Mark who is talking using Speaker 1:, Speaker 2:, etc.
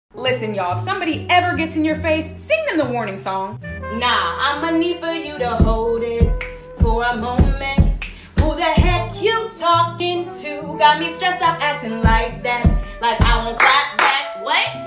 Speaker 1: Listen, y'all, if somebody ever gets in your face, sing them the warning song.
Speaker 2: Nah, I'ma need for you to hold it for a moment. Who the heck you talking to? Got me stressed out acting like that. Like I won't clap back. What?